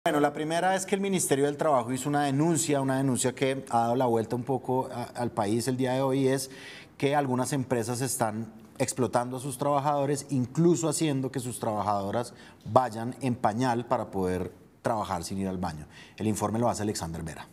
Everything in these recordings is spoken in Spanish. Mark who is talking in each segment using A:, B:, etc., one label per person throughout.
A: Bueno, la primera es que el Ministerio del Trabajo hizo una denuncia que ha dado la vuelta un poco al país el día de hoy, es que algunas empresas están explotando a sus trabajadores, incluso haciendo que sus trabajadoras vayan en pañal para poder trabajar sin ir al baño. El informe lo hace Alexander Vera.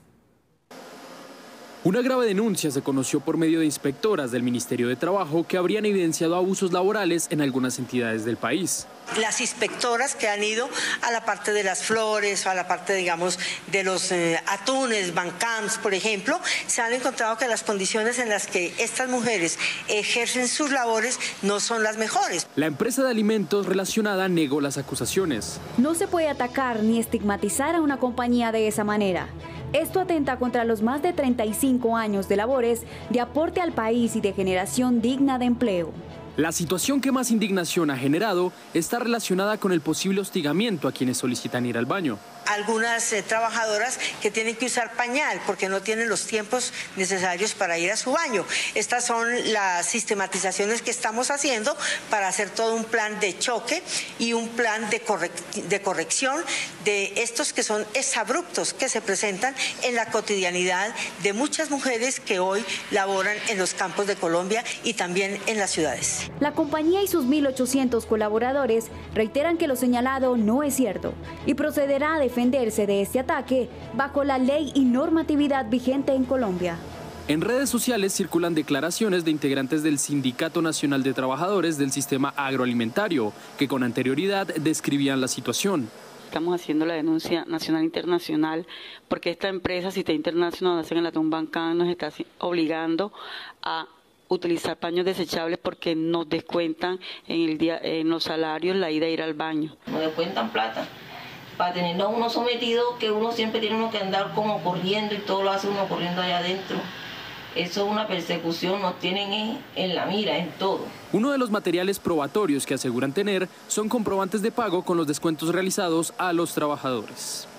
B: Una grave denuncia se conoció por medio de inspectoras del Ministerio de Trabajo que habrían evidenciado abusos laborales en algunas entidades del país.
C: Las inspectoras que han ido a la parte de las flores o a la parte, digamos, de los atunes, Bancamps, por ejemplo, se han encontrado que las condiciones en las que estas mujeres ejercen sus labores no son las mejores.
B: La empresa de alimentos relacionada negó las acusaciones.
D: No se puede atacar ni estigmatizar a una compañía de esa manera. Esto atenta contra los más de 35 años de labores, de aporte al país y de generación digna de empleo.
B: La situación que más indignación ha generado está relacionada con el posible hostigamiento a quienes solicitan ir al baño.
C: Algunas trabajadoras que tienen que usar pañal porque no tienen los tiempos necesarios para ir a su baño. Estas son las sistematizaciones que estamos haciendo para hacer todo un plan de choque y un plan de corrección de estos que son exabruptos que se presentan en la cotidianidad de muchas mujeres que hoy laboran en los campos de Colombia y también en las ciudades.
D: La compañía y sus 1.800 colaboradores reiteran que lo señalado no es cierto y procederá a defenderse de este ataque bajo la ley y normatividad vigente en Colombia.
B: En redes sociales circulan declaraciones de integrantes del Sindicato Nacional de Trabajadores del Sistema Agroalimentario, que con anterioridad describían la situación.
E: Estamos haciendo la denuncia nacional e internacional porque esta empresa Cité Internacional en la Bancamps nos está obligando a utilizar paños desechables porque nos descuentan en los salarios la ida a ir al baño.
F: Nos descuentan plata para tenernos a uno sometido, que uno siempre tiene uno que andar como corriendo y todo lo hace uno corriendo allá adentro. Eso es una persecución, nos tienen en la mira, en todo.
B: Uno de los materiales probatorios que aseguran tener son comprobantes de pago con los descuentos realizados a los trabajadores.